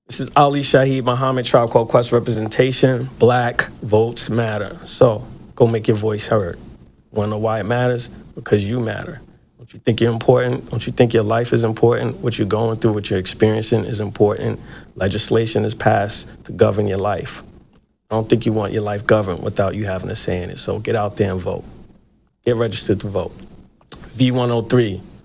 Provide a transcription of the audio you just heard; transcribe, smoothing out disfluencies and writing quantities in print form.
This is Ali Shaheed, Muhammad, Tribe Called Quest representation. Black votes matter. So go make your voice heard. Want to know why it matters? Because you matter. Don't you think you're important? Don't you think your life is important? What you're going through, what you're experiencing is important. Legislation is passed to govern your life. I don't think you want your life governed without you having a say in it. So get out there and vote. Get registered to vote. V-103.